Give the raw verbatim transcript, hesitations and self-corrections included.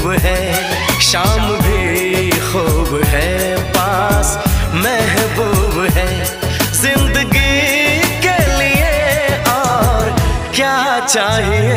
है, शाम भी खूब है, पास महबूब है। जिंदगी के लिए और क्या चाहिए।